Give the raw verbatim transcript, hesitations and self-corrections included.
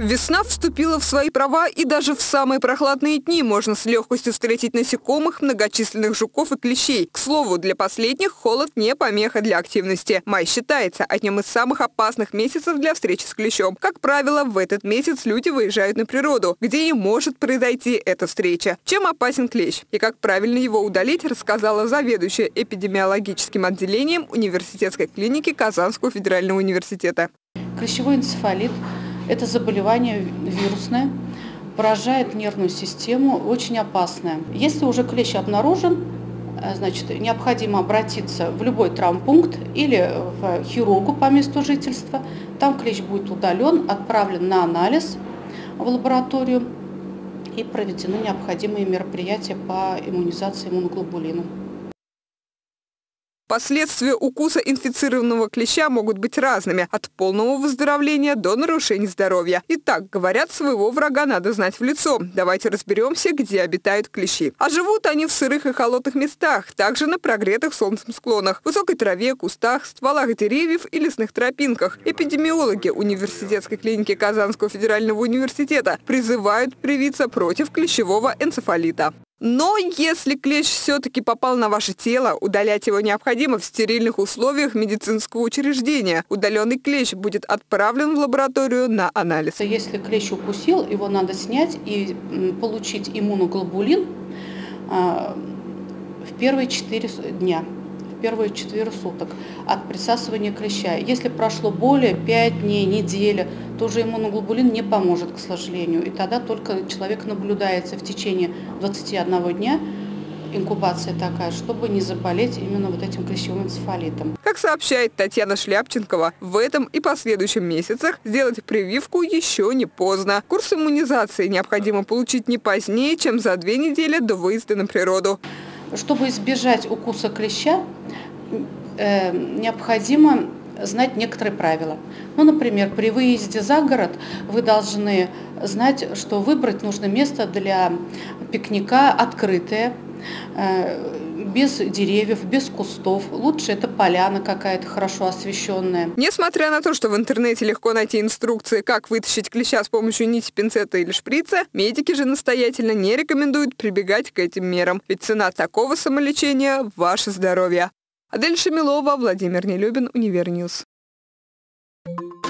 Весна вступила в свои права, и даже в самые прохладные дни можно с легкостью встретить насекомых, многочисленных жуков и клещей. К слову, для последних холод не помеха для активности. Май считается одним из самых опасных месяцев для встречи с клещом. Как правило, в этот месяц люди выезжают на природу, где и может произойти эта встреча. Чем опасен клещ и как правильно его удалить, рассказала заведующая эпидемиологическим отделением университетской клиники Казанского федерального университета. Клещевой энцефалит – это заболевание вирусное, поражает нервную систему, очень опасное. Если уже клещ обнаружен, значит, необходимо обратиться в любой травмпункт или в хирургу по месту жительства. Там клещ будет удален, отправлен на анализ в лабораторию и проведены необходимые мероприятия по иммунизации иммуноглобулином. Последствия укуса инфицированного клеща могут быть разными – от полного выздоровления до нарушений здоровья. Итак, говорят, своего врага надо знать в лицо. Давайте разберемся, где обитают клещи. А живут они в сырых и холодных местах, также на прогретых солнцем склонах, высокой траве, кустах, стволах деревьев и лесных тропинках. Эпидемиологи университетской клиники Казанского федерального университета призывают привиться против клещевого энцефалита. Но если клещ все-таки попал на ваше тело, удалять его необходимо в стерильных условиях медицинского учреждения. Удаленный клещ будет отправлен в лабораторию на анализ. Если клещ укусил, его надо снять и получить иммуноглобулин в первые четыре дня. Первые четыре суток от присасывания клеща. Если прошло более пяти дней, недели, то уже иммуноглобулин не поможет, к сожалению. И тогда только человек наблюдается в течение двадцати одного дня, инкубация такая, чтобы не заболеть именно вот этим клещевым энцефалитом. Как сообщает Татьяна Шляпченкова, в этом и последующем месяцах сделать прививку еще не поздно. Курс иммунизации необходимо получить не позднее, чем за две недели до выезда на природу. Чтобы избежать укуса клеща, э, необходимо знать некоторые правила. Ну, например, при выезде за город вы должны знать, что выбрать нужно место для пикника открытое, э, без деревьев, без кустов. Лучше это поляна какая-то хорошо освещенная. Несмотря на то, что в интернете легко найти инструкции, как вытащить клеща с помощью нити, пинцета или шприца, медики же настоятельно не рекомендуют прибегать к этим мерам. Ведь цена такого самолечения – ваше здоровье. Адель Шамилова, Владимир Нелюбин, Универньюз.